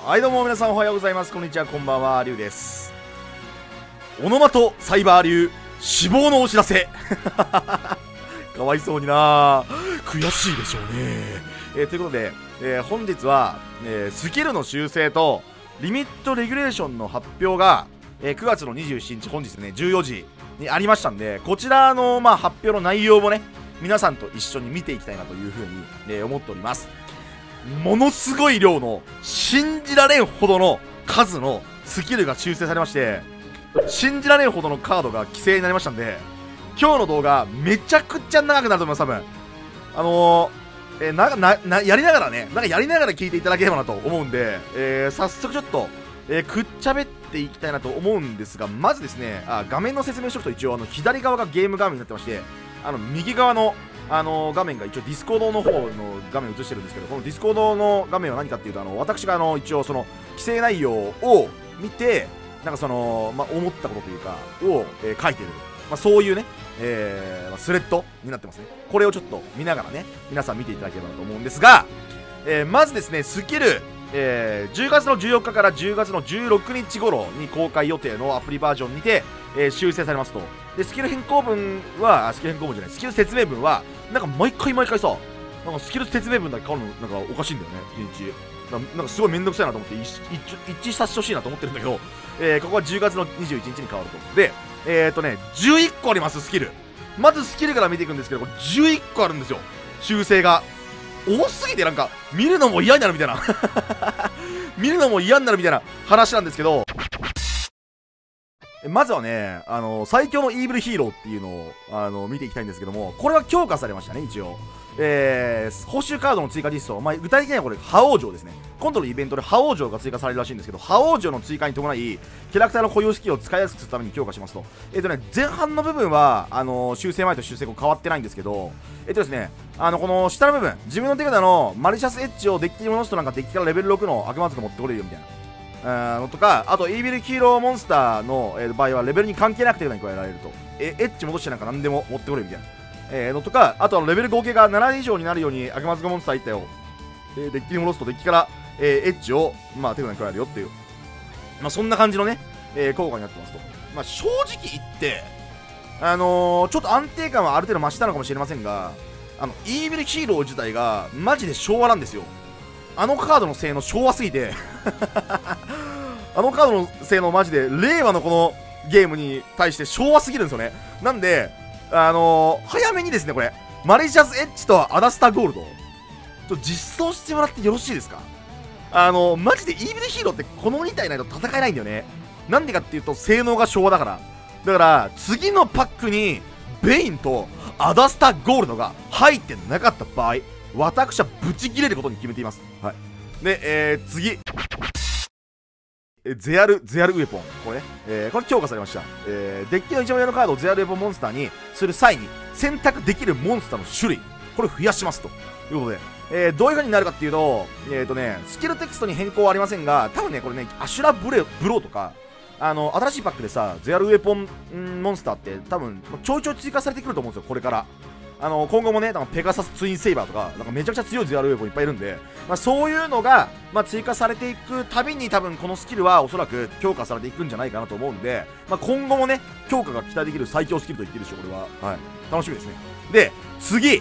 はいどうも皆さんおはようございます。こんにちは、こんばんは、りゅうです。オノマトサイバー流死亡のお知らせかわいそうにな、悔しいでしょうね。ということで、本日は、スキルの修正とリミットレギュレーションの発表が、9月の27日本日ね14時にありましたんで、こちらの、発表の内容もね皆さんと一緒に見ていきたいなというふうに、思っております。ものすごい量の信じられんほどの数のスキルが修正されまして、信じられんほどのカードが規制になりましたんで、今日の動画めちゃくちゃ長くなると思います。多分やりながらね、やりながら聞いていただければなと思うんで、早速ちょっと、くっちゃべっていきたいなと思うんですが、まずですね、画面の説明しておくと、一応左側がゲーム画面になってまして、右側の画面が一応ディスコードの方の画面を映してるんですけど、このディスコードの画面は何かっていうと、私が一応その規制内容を見て、思ったことというかを、書いてる、そういうね、スレッドになってますね。これをちょっと見ながらね皆さん見ていただければなと思うんですが、まずですねスキル、10月の14日から10月の16日頃に公開予定のアプリバージョンにて、修正されますと。でスキル説明文は毎回さ、スキル説明文だけ変わるのおかしいんだよね、日にち。すごいめんどくさいなと思って一致させてほしいなと思ってるんだけど、ここは10月の21日に変わると。で11個あります、スキル。まずスキルから見ていくんですけど、これ11個あるんですよ、修正が。多すぎて見るのも嫌になるみたいな見るのも嫌になるみたいな話なんですけど、まずはね、最強のイーブルヒーローっていうのを見ていきたいんですけども、これは強化されましたね、一応。報酬カードの追加実装、具体的にはこれ、覇王城ですね。今度のイベントで覇王城が追加されるらしいんですけど、覇王城の追加に伴い、キャラクターの保有スキルを使いやすくするために強化しますと。前半の部分は、修正前と修正後変わってないんですけど、ですね、この下の部分、自分の手札のマリシャスエッジをデッキに戻すとデッキからレベル6の悪魔族持ってこれるよみたいな。のとか、あとイービルヒーローモンスターの、場合はレベルに関係なく手札に加えられると。エッジ戻して何でも持ってこれるみたいな。のとか、あとはレベル合計が7以上になるように悪魔族モンスター1体を、デッキに戻すとデッキから、エッジを、手札に加えるよっていう、そんな感じのね、効果になってますと。正直言って、ちょっと安定感はある程度増したのかもしれませんが、イービルヒーロー自体がマジで昭和なんですよ。カードの性能昭和すぎてカードの性能マジで令和のこのゲームに対して昭和すぎるんですよね。なんで早めにですね、これマリシャスエッジとアダスターゴールド実装してもらってよろしいですか。マジでイービルヒーローってこの2体ないと戦えないんだよね。なんでかっていうと性能が昭和だから。だから次のパックにベインとアダスターゴールドが入ってなかった場合、私はブチ切れることに決めています。はい。で、次。ゼアルウェポン。これね。これ強化されました。デッキの一番上のカードをゼアルウェポンモンスターにする際に選択できるモンスターの種類。これを増やしますということで。どういう風になるかっていうと、スキルテキストに変更はありませんが、多分ね、これね、アシュラブローとか、新しいパックでさ、ゼアルウェポンモンスターって多分ちょいちょい追加されてくると思うんですよ、これから。今後もね、ペガサスツインセイバーとか、めちゃくちゃ強いゼアルウェポンいっぱいいるんで、そういうのが、追加されていくたびに多分このスキルはおそらく強化されていくんじゃないかなと思うんで、今後もね、強化が期待できる最強スキルと言ってるでしょ、これは。はい。楽しみですね。で、次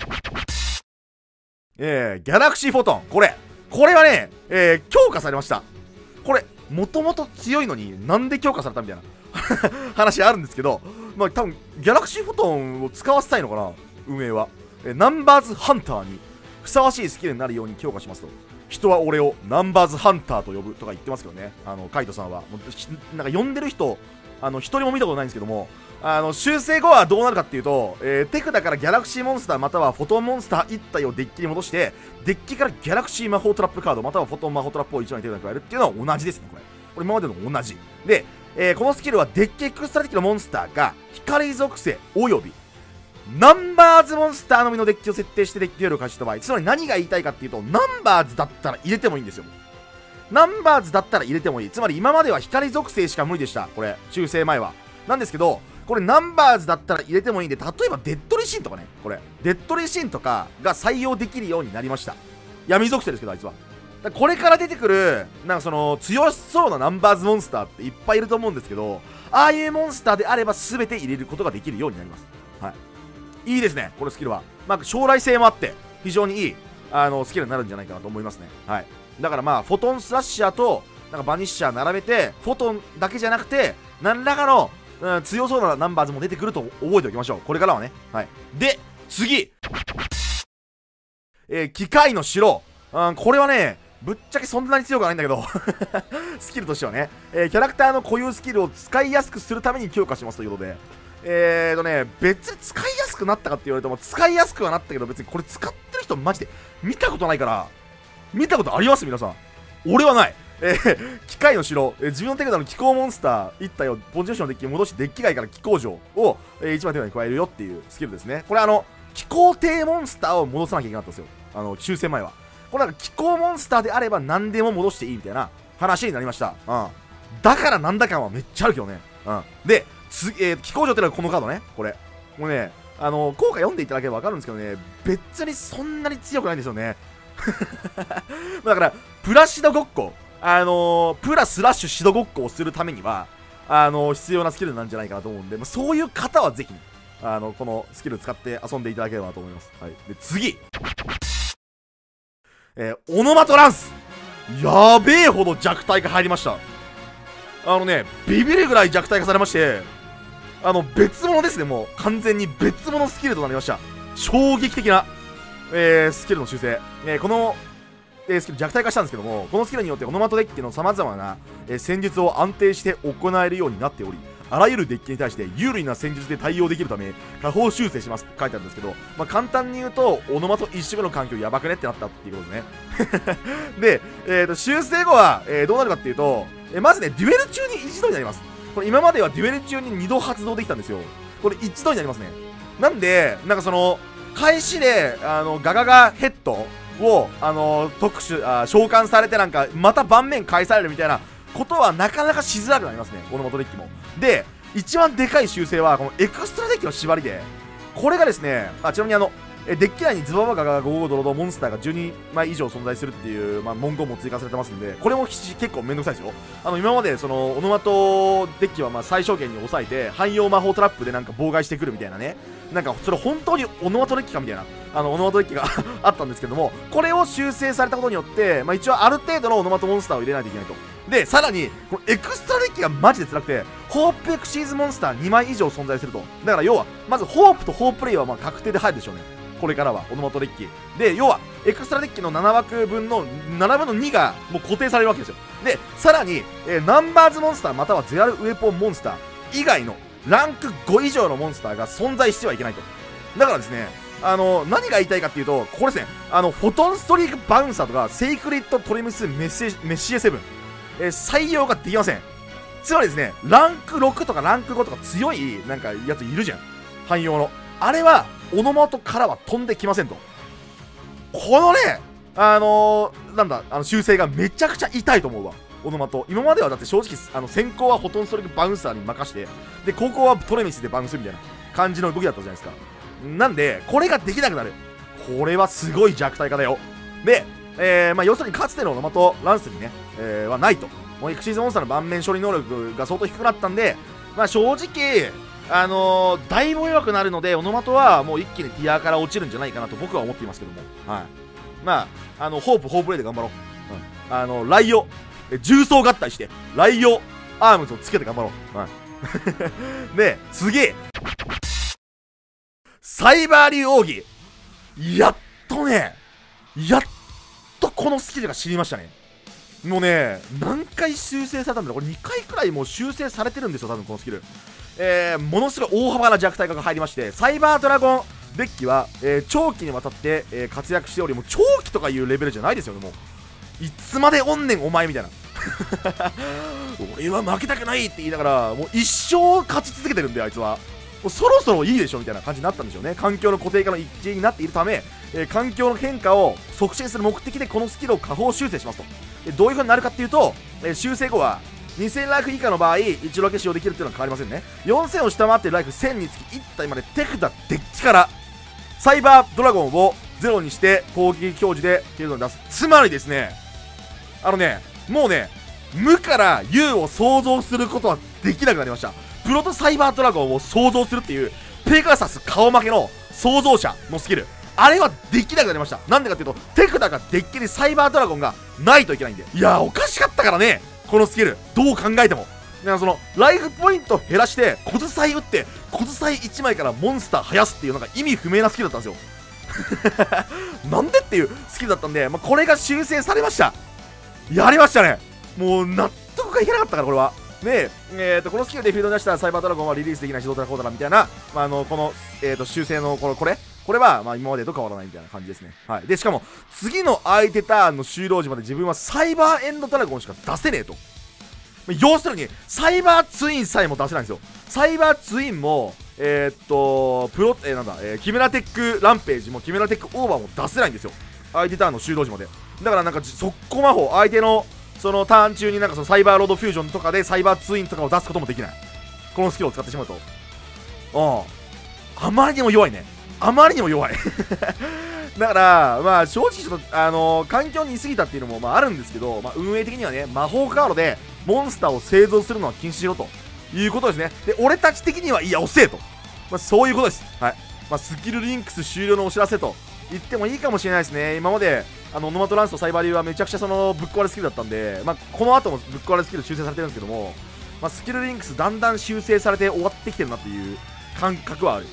ギャラクシーフォトン。これはね、強化されました。これ、もともと強いのになんで強化されたみたいな話あるんですけど、多分ギャラクシーフォトンを使わせたいのかな、運営は。ナンバーズハンターにふさわしいスキルになるように強化しますと。人は俺をナンバーズハンターと呼ぶとか言ってますけどね、カイトさんは。呼んでる人、一人も見たことないんですけども、修正後はどうなるかっていうと、手札からギャラクシーモンスターまたはフォトンモンスター1体をデッキに戻して、デッキからギャラクシー魔法トラップカードまたはフォトン魔法トラップを1枚手札に加えるっていうのは同じですね、これ今までの同じで、このスキルはデッキエクストラ敵のモンスターが光属性およびナンバーズモンスターのみのデッキを設定してデッキデュエルを開始した場合、つまり何が言いたいかっていうと、ナンバーズだったら入れてもいいんですよ。ナンバーズだったら入れてもいい。つまり今までは光属性しか無理でした、これ修正前は。なんですけど、これナンバーズだったら入れてもいいんで、例えばデッドリシンとかね、これデッドリシンとかが採用できるようになりました。闇属性ですけど、あいつはこれから出てくるなんかその強そうなナンバーズモンスターっていっぱいいると思うんですけど、ああいうモンスターであれば全て入れることができるようになります。はい、いいですね、このスキルは。まあ、将来性もあって非常にいいスキルになるんじゃないかなと思いますね。はい、だからまあフォトンスラッシャーとなんかバニッシャー並べて、フォトンだけじゃなくて何らかの、強そうなナンバーズも出てくると覚えておきましょう、これからはね。はい、で次、機械の城、これはねぶっちゃけそんなに強くはないんだけどスキルとしてはね、キャラクターの固有スキルを使いやすくするために強化しますということで、別に使いやすくなったかって言われても使いやすくはなったけど、別にこれ使ってる人マジで見たことないから。見たことあります皆さん？俺はない。機械の城、自分の手札の気候モンスター1体をポジションのデッキに戻してデッキ外から気候城を、1枚手札に加えるよっていうスキルですね。これ気候低モンスターを戻さなきゃいけなかったんですよ、修正前は。これなんか気候モンスターであれば何でも戻していいみたいな話になりました。だからなんだかんはめっちゃあるけどね。で、気候城ってのはこのカードね。これもうね、効果読んでいただければ分かるんですけどね、別にそんなに強くないんですよね。だからプラシドごっこ、プラスラッシュシドごっこをするためには必要なスキルなんじゃないかなと思うんで、そういう方はぜひこのスキル使って遊んでいただければと思います。はい、で次、オノマトランス、やべえほど弱体化入りました。ビビるぐらい弱体化されまして、別物ですね。もう完全に別物スキルとなりました。衝撃的なスキルの修正、この、スキル弱体化したんですけども、このスキルによってオノマトデッキのさまざまな、戦術を安定して行えるようになっており、あらゆるデッキに対して有利な戦術で対応できるため下方修正しますって書いてあるんですけど、簡単に言うとオノマト一色の環境やばくねってなったっていうことですね。で、修正後は、どうなるかっていうと、まずねデュエル中に一度になります。これ今まではデュエル中に2度発動できたんですよ。これ一度になりますね。なんでなんかその開始でガガガヘッドを召喚されてなんかまた盤面返されるみたいなことはなかなかしづらくなりますね、オノマトデッキも。で、一番でかい修正はこのエクストラデッキの縛りで、これがですね、ちなみにデッキ内にズババガガ55ドロドモンスターが12枚以上存在するっていう、文言も追加されてますんで、これも結構めんどくさいですよ。今までそのオノマトデッキは最小限に抑えて汎用魔法トラップでなんか妨害してくるみたいなね、なんかそれ本当にオノマトデッキかみたいなオノマトデッキがあったんですけども、これを修正されたことによって、一応ある程度のオノマトモンスターを入れないといけないと。で、さらにこのエクストラデッキがマジで辛くて、ホープエクシーズモンスター2枚以上存在すると。だから要はまずホープとホープレイは確定で入るでしょうね、これからはオノマトデッキで。要はエクストラデッキの7枠分の7分の2がもう固定されるわけですよ。で、さらに、ナンバーズモンスターまたはゼアルウェポンモンスター以外のランク5以上のモンスターが存在してはいけないと。だからですね、何が言いたいかっていうと、ここですね、フォトンストリークバウンサーとかセイクリッドトリムスメッシエ7、採用ができません。つまりですね、ランク6とかランク5とか強いなんかやついるじゃん、汎用の。あれはオノマトからは飛んできませんと。このね、なんだ、修正がめちゃくちゃ痛いと思うわ、オノマト。今まではだって正直先行はフォトンストリークバウンサーに任して、で後攻はトレミスでバウンスみたいな感じの動きだったじゃないですか。なんでこれができなくなる、これはすごい弱体化だよ。で、要するにかつてのオノマトランスにね、はないと。もうエクシーズモンスターの盤面処理能力が相当低くなったんで、正直だいぶ弱くなるので、オノマトはもう一気にティアから落ちるんじゃないかなと僕は思っていますけども、はい。ホープレイで頑張ろう。ライオ重装合体してライオアームズをつけて頑張ろう。はい、で、次、サイバー竜奥義、やっとこのスキルが知りましたね。もうね、何回修正されたんだろう。これ2回くらいもう修正されてるんですよ、多分このスキル。ものすごい大幅な弱体化が入りまして、サイバードラゴンデッキは、長期にわたって、活躍しており、もう長期とかいうレベルじゃないですよね。もういつまでおんねんお前みたいな俺は負けたくないって言いながらもう一生勝ち続けてるんで、あいつはもうそろそろいいでしょみたいな感じになったんでしょうね。環境の固定化の一致になっているため、環境の変化を促進する目的でこのスキルを下方修正しますと。どういう風になるかっていうと、修正後は2000ライフ以下の場合1度だけ使用できるっていうのは変わりませんね。4000を下回っているライフ1000につき1体まで手札デッキからサイバードラゴンをゼロにして攻撃表示でフィールドに出す。つまりですね、 もうね、無から有を想像することはできなくなりました。プロトサイバードラゴンを想像するっていう、ペガサス顔負けの創造者のスキル。あれはできなくなりました。なんでかっていうと、手札がデッキにサイバードラゴンがないといけないんで。いやー、おかしかったからね、このスキル。どう考えても。だからその、ライフポイント減らして、小伝い打って、小伝い1枚からモンスター生やすっていうのが意味不明なスキルだったんですよ。なんでっていうスキルだったんで、これが修正されました。やりましたね。もう納得がいけなかったから、これは。で、このスキルでフィールドに出したサイバードラゴンはリリースできないし、どうだこうだなみたいな、この、修正のこれは、今までと変わらないみたいな感じですね。はい。で、しかも、次の相手ターンの終了時まで自分はサイバーエンドドラゴンしか出せねえと。要するに、サイバーツインさえも出せないんですよ。サイバーツインも、キメラテックランページもキメラテックオーバーも出せないんですよ。相手ターンの終了時まで。だから速攻魔法、相手のそのターン中にそのサイバーロードフュージョンとかでサイバーツインとかを出すこともできない。このスキルを使ってしまうと。あまりにも弱いね。あまりにも弱い。だから、正直ちょっと、環境にいすぎたっていうのも、あるんですけど、運営的にはね、魔法カードでモンスターを製造するのは禁止しろということですね。で、俺たち的には、いや、遅えと。そういうことです。はい。スキルリンクス終了のお知らせと言ってもいいかもしれないですね。今まで、ノマトランスとサイバー流はめちゃくちゃぶっ壊れスキルだったんで、この後もぶっ壊れスキル修正されてるんですけども、スキルリンクスだんだん修正されて終わってきてるなっていう感覚はある。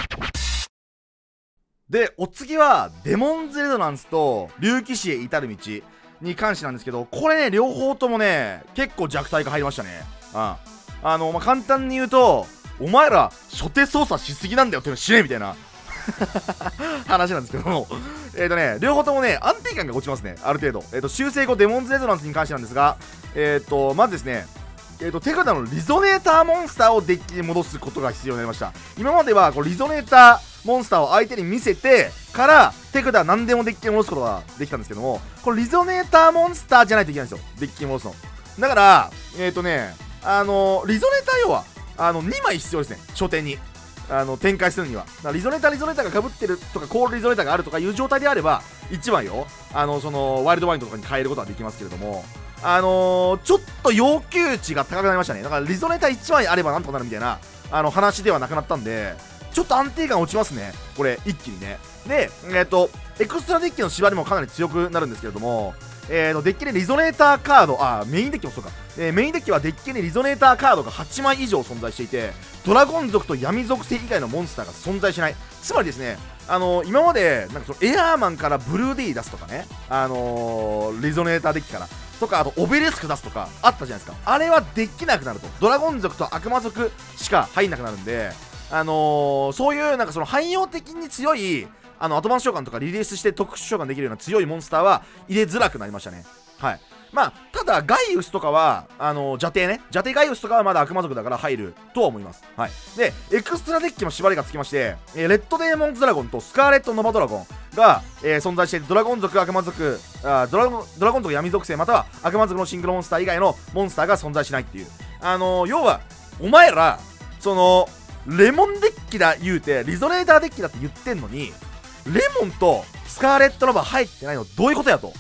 で、お次は、デモンズレゾナンスと、竜騎士へ至る道に関してなんですけど、これね、両方ともね、結構弱体化入りましたね。簡単に言うと、お前ら、初手操作しすぎなんだよっていうの知れみたいな話なんですけども、両方ともね、安定感が落ちますね、ある程度。修正後、デモンズレゾナンスに関してなんですが、まずですね、手札のリゾネーターモンスターをデッキに戻すことが必要になりました。今まではリゾネーターモンスターを相手に見せてから手札何でもデッキに戻すことができたんですけども、これリゾネーターモンスターじゃないといけないんですよ、デッキに戻すの。だからリゾネーター要は2枚必要ですね、初手に展開するには。だからリゾネーターが被ってるとかコールリゾネーターがあるとかいう状態であれば1枚をそのワイルドワインドとかに変えることはできますけれども、ちょっと要求値が高くなりましたね。だからリゾネーター1枚あればなんとかなるみたいな話ではなくなったんで、ちょっと安定感落ちますね、これ一気にね。で、エクストラデッキの縛りもかなり強くなるんですけれども、デッキにリゾネーターカード、メインデッキもそうか、メインデッキはデッキにリゾネーターカードが8枚以上存在していて、ドラゴン族と闇属性以外のモンスターが存在しない。つまりですね、今までそのエアーマンからブルーディー出すとかね、リゾネーターデッキからとか、あとオベレスク出すとかあったじゃないですか。あれはできなくなると。ドラゴン族と悪魔族しか入んなくなるんで、そういうその汎用的に強いアドバンス召喚とかリリースして特殊召喚できるような強いモンスターは入れづらくなりましたね。はい。ただガイウスとかは邪帝ガイウスとかはまだ悪魔族だから入るとは思います。はい。でエクストラデッキも縛りがつきまして、レッドデーモンズドラゴンとスカーレットノバドラゴンが、存在していて、ドラゴン族悪魔族ドラゴン族闇属性または悪魔族のシングルモンスター以外のモンスターが存在しないっていう、要はお前らそのレモンデッキだ言うてリゾネーターデッキだって言ってんのに、レモンとスカーレットノバ入ってないのどういうことやと。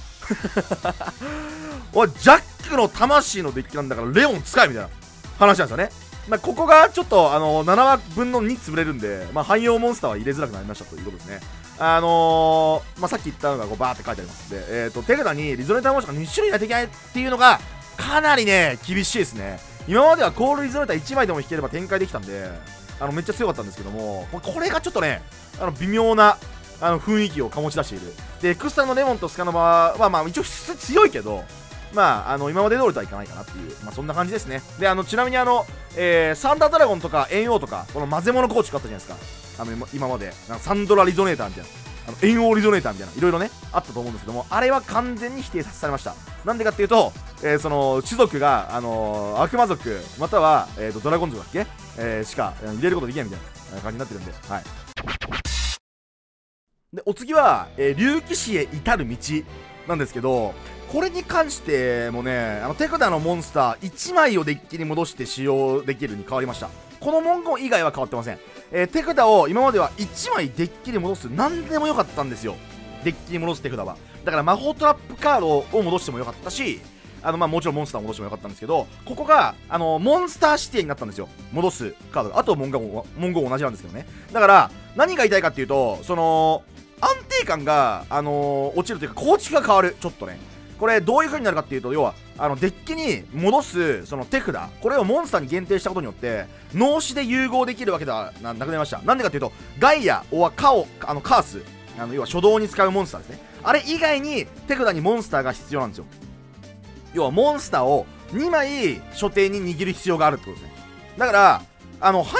おい、ジャックの魂のデッキなんだからレモン使えみたいな話なんですよね。ここがちょっと7話分の2潰れるんで、汎用モンスターは入れづらくなりましたということですね。さっき言ったのがバーって書いてありますんで、手札にリゾネーターモンスターが2種類ないといけないっていうのがかなりね厳しいですね。今まではコールリゾネーター1枚でも引ければ展開できたんでめっちゃ強かったんですけども、これがちょっとね微妙な雰囲気を醸し出している。でエクストラのレモンとスカノバは一応強いけど、今まで通りとはいかないかなっていう、そんな感じですね。でちなみにサンダードラゴンとか炎王とかこの混ぜ物構築あったじゃないですか。今までサンドラリゾネーターみたいな炎王リゾネーターみたいないろいろねあったと思うんですけども、あれは完全に否定されました。なんでかっていうと、その種族が悪魔族または、ドラゴン族だっけ、しか入れることできないみたいな感じになってるんで、はい。でお次は、竜騎士へ至る道なんですけど、これに関してもね手札のモンスター1枚をデッキに戻して使用できるに変わりました。この文言以外は変わってません。手札を今までは1枚デッキに戻す何でもよかったんですよ。 デッキに戻す手札は。だから魔法トラップカードを戻してもよかったし、もちろんモンスターを戻してもよかったんですけど、ここが、モンスター指定になったんですよ。戻すカードが。あと文言同じなんですけどね。だから、何が言いたいかっていうと、安定感が、落ちるというか、構築が変わる。ちょっとね。これ、どういう風になるかっていうと、要は、デッキに戻す、その手札、これをモンスターに限定したことによって、脳死で融合できるわけではなくなりました。なんでかっていうと、ガイア、カース、要は初動に使うモンスターですね。あれ以外に手札にモンスターが必要なんですよ。要はモンスターを2枚所定に握る必要があるってことですね。だから汎用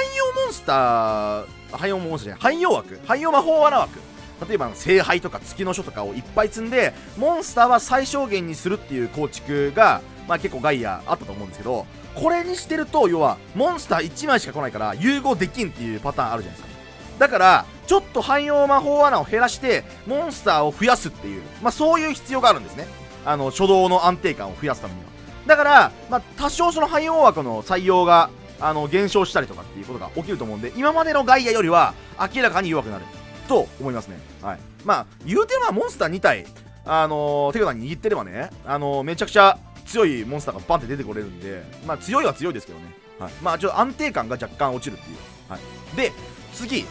魔法罠枠、例えば聖杯とか月の書とかをいっぱい積んでモンスターは最小限にするっていう構築が、結構ガイアあったと思うんですけど、これにしてると要はモンスター1枚しか来ないから融合できんっていうパターンあるじゃないですか。だからちょっと汎用魔法罠を減らしてモンスターを増やすっていう、そういう必要があるんですね。初動の安定感を増やすためには。だから、多少その汎用枠の採用が減少したりとかっていうことが起きると思うんで、今までのガイアよりは明らかに弱くなると思いますね。はい。言うてモンスター2体手札に握ってればね、めちゃくちゃ強いモンスターがバンって出てこれるんで、強いは強いですけどね。はい。ちょっと安定感が若干落ちるっていう。はい。で、次。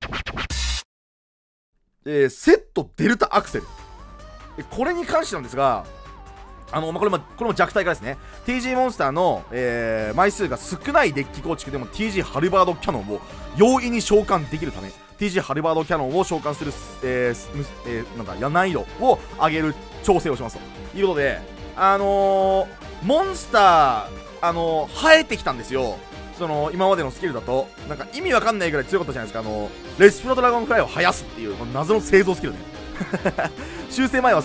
セットデルタアクセル。これに関してなんですが、これも弱体化ですね。TG モンスターの、枚数が少ないデッキ構築でも TG ハルバードキャノンを容易に召喚できるため、TG ハルバードキャノンを召喚する、難易度を上げる調整をしますということで、モンスター、生えてきたんですよ。今までのスキルだと、意味わかんないぐらい強かったじゃないですか。レスピロドラゴンフライを生やすっていう、謎の製造スキルね。修正前は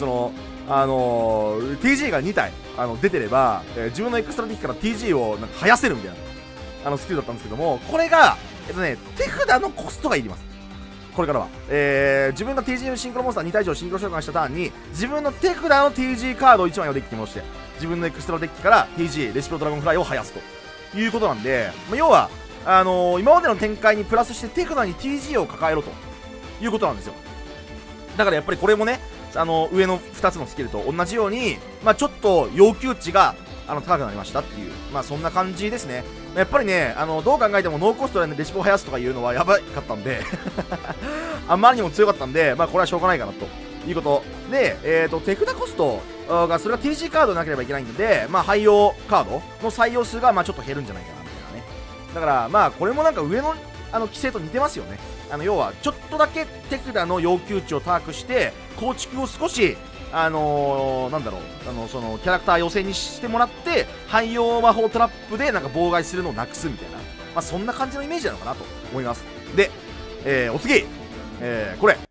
TG が2体出てれば、自分のエクストラデッキから TG を生やせるみたいなスキルだったんですけども、これが手札のコストがいります。これからは、自分が TG シンクロモンスター2体以上シンクロ召喚したターンに自分の手札の TG カードを1枚をデッキに戻して自分のエクストラデッキから TG レシピロドラゴンフライを生やすということなんで、要は今までの展開にプラスして手札に TG を抱えろということなんですよ。だからやっぱりこれもね、上の2つのスキルと同じように、ちょっと要求値が高くなりましたっていう、そんな感じですね。やっぱりね、どう考えてもノーコストで、レシピを生やすとかいうのはやばかったんであまりにも強かったんで、これはしょうがないかなということで、手札コストが、それが TG カードなければいけないんで、汎用カードの採用数がちょっと減るんじゃないかなみたいなね。だからこれも上の規制と似てますよね。要はちょっとだけ手札の要求値を高くして構築を少しそのキャラクター寄せにしてもらって汎用魔法トラップで妨害するのをなくすみたいな、そんな感じのイメージなのかなと思います。で、お次、これ、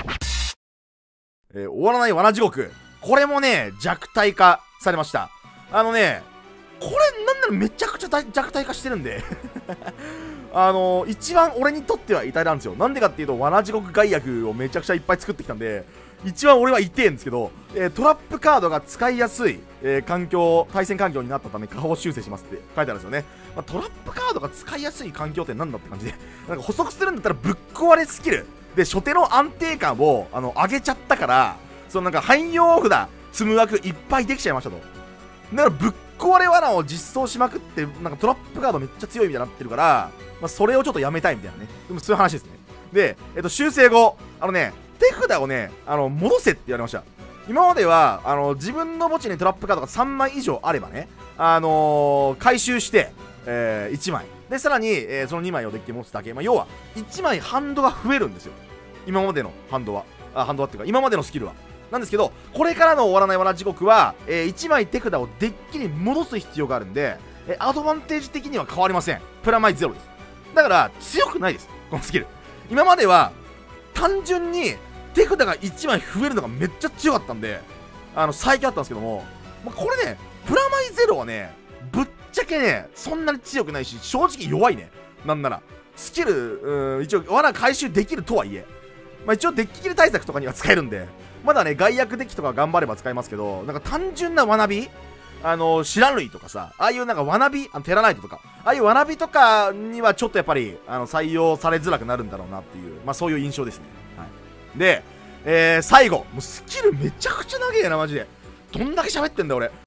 終わらない罠地獄。これもね弱体化されました。これなんならめちゃくちゃ弱体化してるんで一番俺にとっては痛いなんですよ。なんでかっていうと、罠地獄害悪をめちゃくちゃいっぱい作ってきたんで、一番俺は痛いんですけど、トラップカードが使いやすい、対戦環境になったため下方修正しますって書いてあるんですよね。トラップカードが使いやすい環境ってなんだって感じで、補足するんだったらぶっ壊れスキルで初手の安定感を上げちゃったから、汎用札積む枠いっぱいできちゃいましたと。だからぶっ壊れ罠を実装しまくって、トラップカードめっちゃ強いみたいになってるから、それをちょっとやめたいみたいなね。でもそういう話ですね。で、修正後、手札をね、戻せって言われました。今までは、自分の墓地にトラップカードが3枚以上あればね、回収して、1枚。で、さらに、その2枚をデッキに持つだけ。要は、1枚ハンドが増えるんですよ。今までのハンドは。ハンドはっていうか、今までのスキルは。なんですけど、これからの終わらない罠地獄は、1枚手札をデッキに戻す必要があるんで、アドバンテージ的には変わりません。プラマイゼロです。だから、強くないです。このスキル。今までは、単純に手札が1枚増えるのがめっちゃ強かったんで、最強だったんですけども、これね、プラマイゼロはね、ぶっちゃけね、そんなに強くないし、正直弱いね。なんなら。スキル、一応、罠回収できるとはいえ。一応デッキ切り対策とかには使えるんで、まだね、外役デッキとか頑張れば使えますけど、単純な罠火シラン類とかさ、ああいう罠火、テラナイトとか、ああいう罠火とかにはちょっとやっぱり、採用されづらくなるんだろうなっていう、そういう印象ですね。はい。で、 最後。もうスキルめちゃくちゃ長えな、マジで。どんだけ喋ってんだ、俺。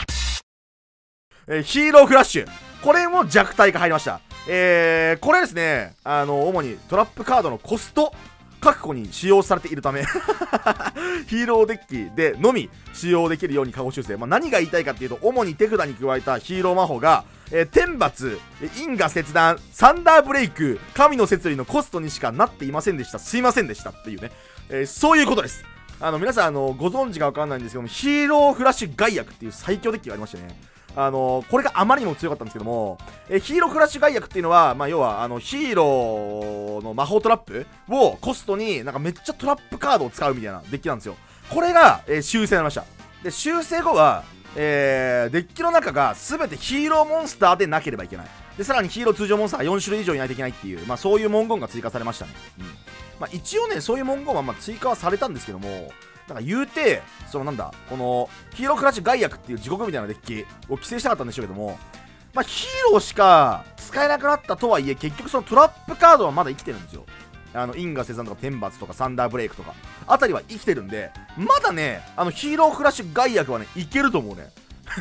ヒーローフラッシュ。これも弱体化入りました。これですね、主にトラップカードのコスト確保に使用されているためヒーローデッキでのみ使用できるように過去修正。何が言いたいかっていうと、主に手札に加えたヒーロー魔法が、天罰、因果切断、サンダーブレイク、神の摂理のコストにしかなっていませんでした。すいませんでしたっていうね、そういうことです。皆さんご存知かわかんないんですけども、ヒーローフラッシュガイアクっていう最強デッキがありましてね、これがあまりにも強かったんですけども、ヒーローフラッシュガイアクっていうのは、要はヒーローの魔法トラップをコストになんかめっちゃトラップカードを使うみたいなデッキなんですよ。これが、修正になりました。で、修正後は、デッキの中が全てヒーローモンスターでなければいけない。で、さらにヒーロー通常モンスターが4種類以上いないといけないっていう、そういう文言が追加されましたね。一応ね、そういう文言は追加はされたんですけども、なんか言うて、このヒーロークラッシュガイアクっていう地獄みたいなデッキを規制したかったんでしょうけども、ヒーローしか使えなくなったとはいえ、結局そのトラップカードはまだ生きてるんですよ。因果切断とか天罰とかサンダーブレイクとかあたりは生きてるんで、まだね、ヒーロークラッシュガイアクはね、いけると思うね。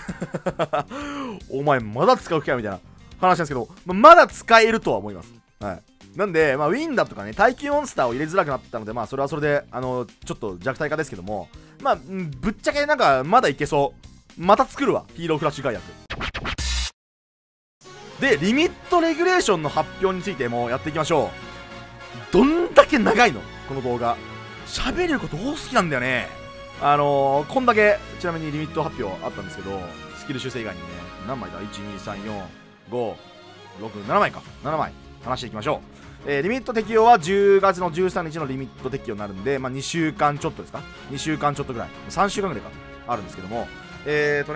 お前まだ使う気かみたいな話なんですけど、まだ使えるとは思います。はい。なんで、ウィンダとかね、耐久モンスターを入れづらくなったので、それはそれで、ちょっと弱体化ですけども、ぶっちゃけなんか、まだいけそう。また作るわ、ヒーローフラッシュガイアク。で、リミットレギュレーションの発表についてもやっていきましょう。どんだけ長いのこの動画。喋ること多すぎなんだよね。こんだけ、ちなみにリミット発表あったんですけど、スキル修正以外にね、何枚だ ?1、2、3、4、5、6、7枚か。7枚。話していきましょう。リミット適用は10月の13日のリミット適用になるんで、2週間ちょっとですか ?2 週間ちょっとぐらい。3週間ぐらいか。あるんですけども。リミ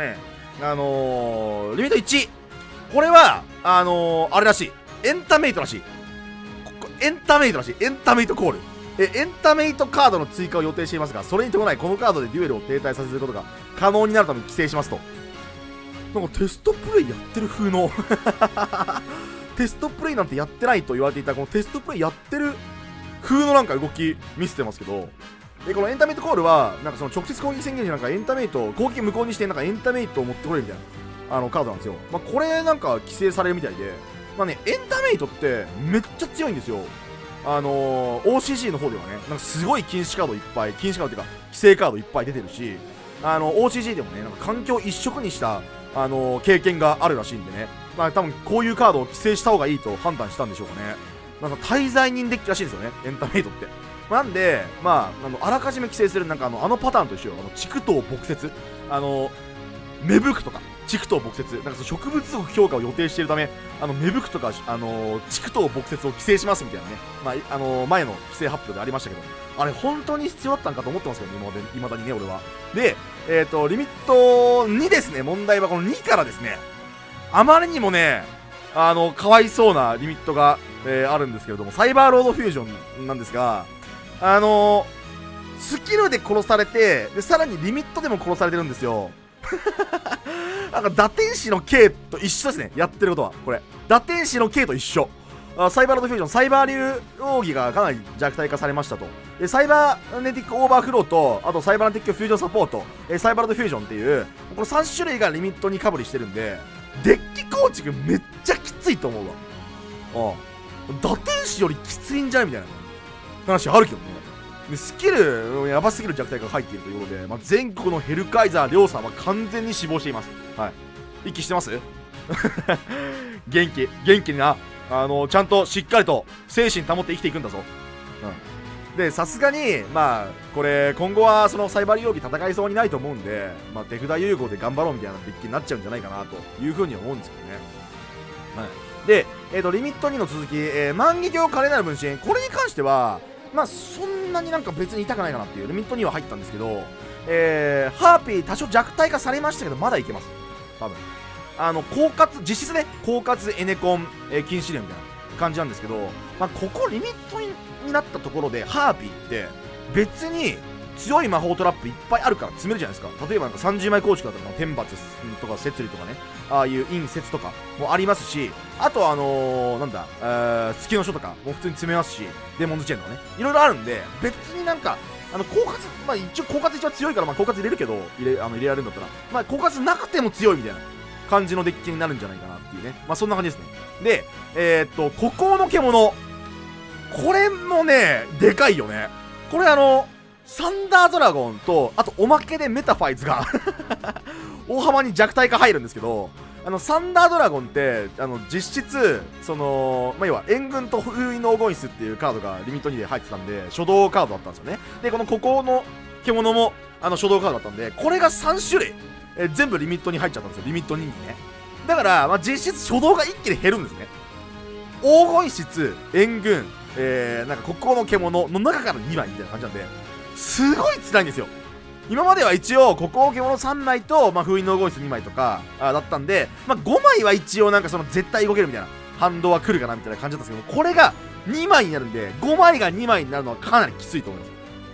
ット1。これは、あれらしい。エンタメイトらしい。エンタメイトらしい。エンタメイトコール。エンタメイトカードの追加を予定していますが、それに伴いこのカードでデュエルを停滞させることが可能になるために規制しますと。なんかテストプレイやってる風のテストプレイなんてやってないと言われていたこのテストプレイやってる風のなんか動き見せてますけど、でこのエンタメイトコールはなんかその直接攻撃宣言時なんかエンタメイト攻撃無効にしてなんかエンタメイトを持ってこれるみたいなカードなんですよ。これなんか規制されるみたいで、エンタメイトってめっちゃ強いんですよ。OCG の方ではね、なんかすごい禁止カードいっぱい、禁止カードっていうか規制カードいっぱい出てるし、OCG でもねなんか環境一色にした経験があるらしいんでね、多分こういうカードを規制した方がいいと判断したんでしょうかね。なんか滞在人デッキらしいんですよね、エンタメイトって。なんで、あらかじめ規制するなんかパターンと一緒よ。畜頭撲殺、芽吹くとか畜頭撲殺、なんかその植物族強化を予定しているため、芽吹くとか畜頭撲殺を規制しますみたいなね、前の規制発表でありましたけど、あれ本当に必要だったんかと思ってますけどね、未だにね、俺は。で、リミット2ですね。問題はこの2からですね、あまりにもね、かわいそうなリミットが、あるんですけれども、サイバーロードフュージョンなんですが、スキルで殺されて、で、さらにリミットでも殺されてるんですよ。なんか、打天使の K と一緒ですね。やってることは。これ。打天使の K と一緒。サイバーロードフュージョン、サイバー流奥義がかなり弱体化されましたと。で、サイバーネティックオーバーフローと、あとサイバーネティックフュージョンサポート、サイバーロードフュージョンっていう、この3種類がリミットにかぶりしてるんで、デッキ構築めっちゃきついと思うわ。打天使よりきついんじゃないみたいな話あるけどね。でスキルやばすぎる弱体が入っているということで、全国のヘルカイザー両さんは完全に死亡しています。はい。息してます元気にな。ちゃんとしっかりと精神保って生きていくんだぞ。で、さすがに、これ、今後はそのサイバー利用機戦いそうにないと思うんで、手札融合で頑張ろうみたいなデッキになっちゃうんじゃないかなというふうに思うんですけどね。はい。で、リミット2の続き、万華鏡華麗なる分身、これに関しては、そんなになんか別に痛くないかなっていう、リミット2は入ったんですけど、ハーピー多少弱体化されましたけど、まだいけます。多分。実質ね、狡猾エネコン、禁止令みたいな感じなんですけど、ここリミットになったところで、ハーピーって別に強い魔法トラップいっぱいあるから積めるじゃないですか。例えばなんか30枚構築だったら天罰とか摂理とかね、ああいう陰節とかもありますし、あと月の書とかも普通に積めますし、デモンズチェーンとかね、いろいろあるんで、別になんか狡猾、まあ一応狡猾一番強いから、まあ狡猾入れるけど、入れられるんだったら、まあ狡猾なくても強いみたいな感じのデッキになるんじゃないかなっていうね。まあそんな感じですね。で、孤高の獣。これもね、でかいよね。これサンダードラゴンと、あとおまけでメタファイズが大幅に弱体化入るんですけど、サンダードラゴンって、実質、まあ、要は、援軍と封印の黄金室っていうカードがリミット2で入ってたんで、初動カードだったんですよね。で、この孤高の獣も、初動カードだったんで、これが3種類、全部リミットに入っちゃったんですよ。リミット2にね。だから、まあ、実質初動が一気に減るんですね。黄金室、援軍、なんか孤高の獣の中から2枚みたいな感じなんで、すごい辛いんですよ。今までは一応、孤高の獣3枚と、まあ、封印の黄金室2枚とか、だったんで、まあ、5枚は一応なんか絶対動けるみたいな、反動は来るかなみたいな感じだったんですけど、これが2枚になるんで、5枚が2枚になるのはかなりきついと思います。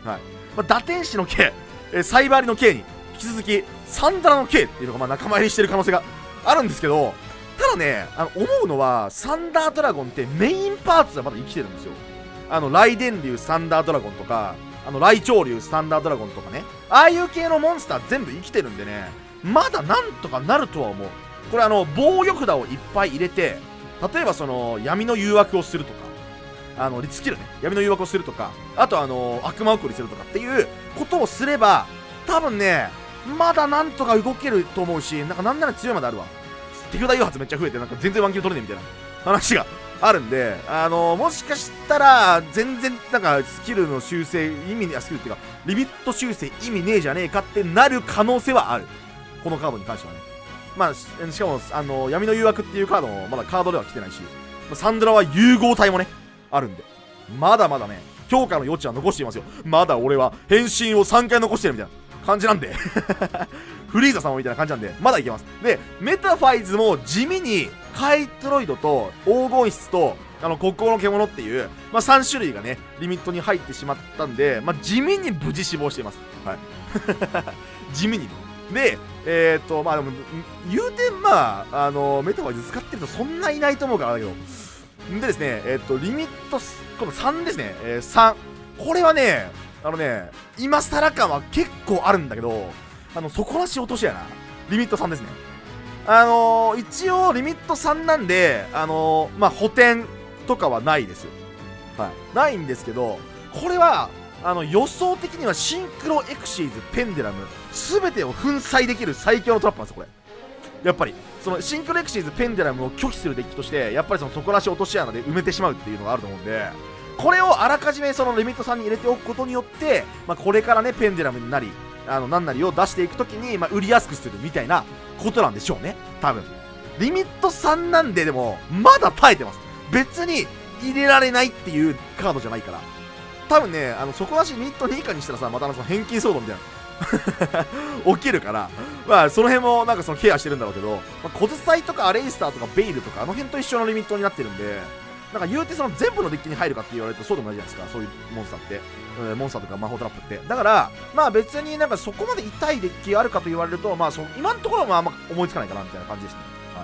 はい。まあ、打天使のK、サイバーリの K に、引き続き、サンダラの K っていうのが、まあ、仲間入りしてる可能性があるんですけど、ただね、思うのは、サンダードラゴンってメインパーツはまだ生きてるんですよ。雷電竜サンダードラゴンとか、雷鳥竜サンダードラゴンとかね、ああいう系のモンスター全部生きてるんでね、まだなんとかなるとは思う。これ防御札をいっぱい入れて、例えば闇の誘惑をするとか、リスキルね、闇の誘惑をするとか、あと悪魔送りするとかっていうことをすれば、多分ね、まだなんとか動けると思うし、なんなら強いまであるわ。手札誘発めっちゃ増えて、全然ワンキル取れねえみたいな話があるんで、もしかしたら、全然、スキルの修正、スキルっていうか、リミット修正意味ねえじゃねえかってなる可能性はある。このカードに関してはね。まあ、しかも、闇の誘惑っていうカードもまだカードでは来てないし、サンドラは融合体もね、あるんで、まだまだね、強化の余地は残していますよ。まだ俺は変身を3回残してるみたいな感じなんで。フリーザ様みたいな感じなんで、まだいけます。で、メタファイズも地味に、カイトロイドと黄金室と、孤高の獣っていう、まあ、3種類がね、リミットに入ってしまったんで、まあ、地味に無事死亡しています。はい。地味に。で、まあでも、言うて、まあ、メタファイズ使ってるとそんないないと思うからだけど。でですね、リミット、この3ですね、3。これはね、今更感は結構あるんだけど、底なし落としやな。リミット3ですね。一応、リミット3なんで、まあ、補填とかはないですよ。はい。ないんですけど、これは、予想的にはシンクロエクシーズ、ペンデラム、すべてを粉砕できる最強のトラップなんですよ、これ。やっぱり、シンクロエクシーズ、ペンデラムを拒否するデッキとして、やっぱり底なし落とし穴で埋めてしまうっていうのがあると思うんで、これをあらかじめリミット3に入れておくことによって、まあ、これからね、ペンデラムになり、なんなりを出していくときに、まあ、売りやすくするみたいなことなんでしょうね。多分。リミット3なんで、でも、まだ耐えてます。別に入れられないっていうカードじゃないから。多分ね、底なしリミット2以下にしたらさ、また返金騒動みたいな。起きるから、まあ、その辺もケアしてるんだろうけど、まあ、小伝いとかアレイスターとかベイルとか、あの辺と一緒のリミットになってるんで、言うて全部のデッキに入るかって言われるとそうでもないじゃないですか、そういうモンスターって。モンスターとか魔法トラップって。だから、まあ別にそこまで痛いデッキあるかと言われると、まあ今のところはあんま思いつかないかなみたいな感じですね。はい。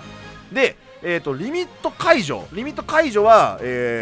で、リミット解除。リミット解除は、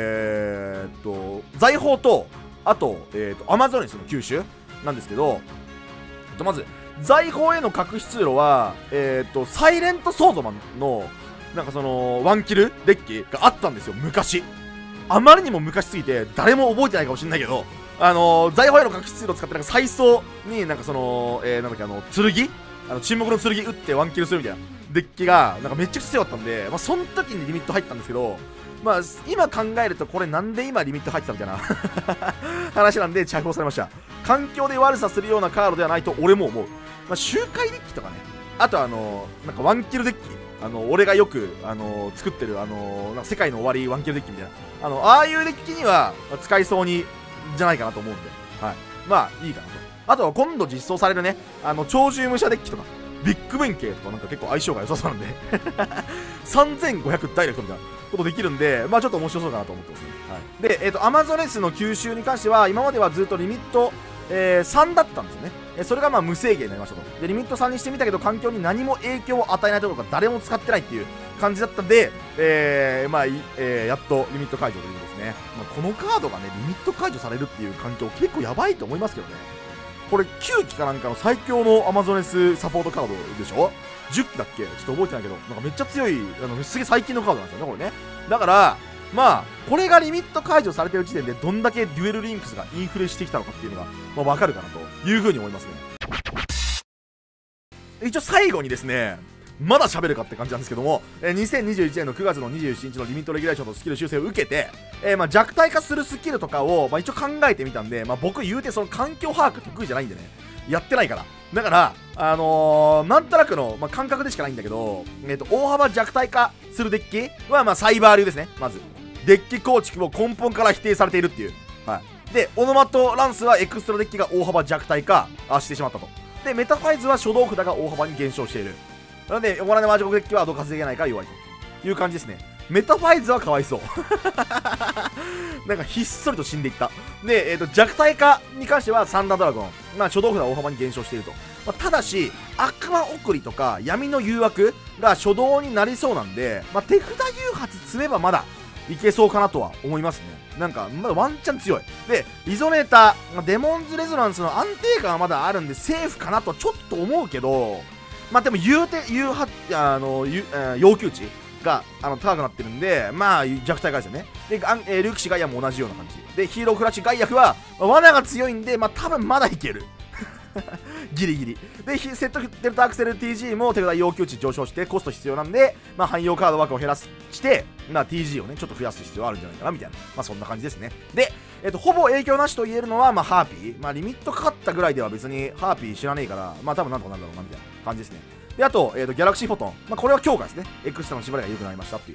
財宝と、あと、アマゾネスの吸収なんですけど、まず、財宝への隠し通路は、サイレントソードマンの、ワンキルデッキがあったんですよ、昔。あまりにも昔すぎて、誰も覚えてないかもしれないけど、財宝への隠し通路を使って最早になんだっけ、剣沈黙の剣打ってワンキルするみたいなデッキが、めっちゃ強かったんで、まあ、その時にリミット入ったんですけど、まあ、今考えると、これなんで今リミット入ってたみたいな話なんで、解放されました。環境で悪さするようなカードではないと俺も思う。まあ、周回デッキとかね、あとワンキルデッキ。俺がよく、作ってる、世界の終わりワンキルデッキみたいな。ああいうデッキには、使いそうに、じゃないかなと思うんで。はい。まあ、いいかなと。あとは、今度実装されるね、鳥獣武者デッキとか、ビッグベン系とか結構相性が良さそうなんで。3500ダイレクトみたいなことできるんで、まあちょっと面白そうかなと思ってますね。はい。で、アマゾネスの吸収に関しては、今まではずっとリミット、3だったんですよね。それがまあ無制限になりましたと。で、リミット3にしてみたけど、環境に何も影響を与えないところが誰も使ってないっていう感じだったんで、やっとリミット解除ということですね。このカードがね、リミット解除されるっていう環境、結構やばいと思いますけどね。これ、9期かなんかの最強のアマゾネスサポートカードでしょ ?10 期だっけちょっと覚えてないけど、なんかめっちゃ強い、すげえ最近のカードなんですよね、これね。だから、これがリミット解除されてる時点で、どんだけデュエルリンクスがインフレしてきたのかっていうのが、わかるかなというふうに思いますね。一応最後にですね、まだ喋るかって感じなんですけども、2021年の9月の27日のリミットレギュレーションのスキル修正を受けて、弱体化するスキルとかを、一応考えてみたんで、僕言うてその環境把握得意じゃないんでね、やってないから。だから、なんとなくの、感覚でしかないんだけど、大幅弱体化するデッキは、サイバー流ですね、まず。デッキ構築を根本から否定されているっていう。はい。で、オノマトランスはエクストラデッキが大幅弱体化してしまったと。で、メタファイズは初動札が大幅に減少している。なので、横並びマージョンデッキはどかせげないから弱いという感じですね。メタファイズはかわいそう。なんかひっそりと死んでいった。で、弱体化に関してはサンダードラゴン。初動札は大幅に減少していると。ただし、悪魔送りとか闇の誘惑が初動になりそうなんで、手札誘発積めばまだいけそうかなとは思いますね。なんか、まだワンチャン強い。で、リゾネーター、デモンズレゾナンスの安定感はまだあるんで、セーフかなとちょっと思うけど、でも要求値が高くなってるんで、弱体化ですよね。で、ルクシガイアも同じような感じ。で、ヒーロークラッシュガイアフは、罠が強いんで、多分まだいける。ギリギリ。で、セットデルタアクセル TG も手札要求値上昇してコスト必要なんで、汎用カード枠を減らして、TG をね、ちょっと増やす必要あるんじゃないかな、みたいな。そんな感じですね。で、ほぼ影響なしと言えるのは、ハーピー。リミットかかったぐらいでは別にハーピー知らねえから、多分なんとかなるだろうな、みたいな感じですね。で、あと、ギャラクシーフォトン。これは強化ですね。エクストラの縛りが良くなりましたっていう。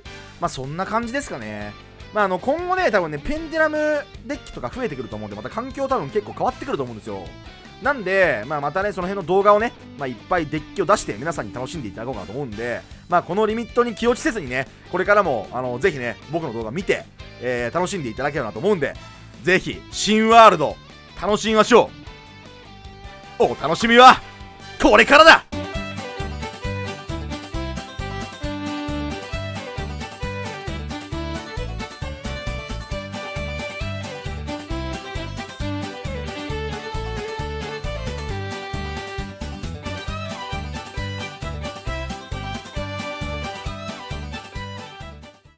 そんな感じですかね。今後ね、多分ね、ペンデラムデッキとか増えてくると思うんで、また環境多分結構変わってくると思うんですよ。なんで、またね、その辺の動画をね、いっぱいデッキを出して皆さんに楽しんでいただこうかなと思うんで、このリミットに気落ちせずにね、これからも、ぜひね、僕の動画見て、楽しんでいただければなと思うんで、ぜひ、新ワールド、楽しみましょう。お楽しみは、これからだ。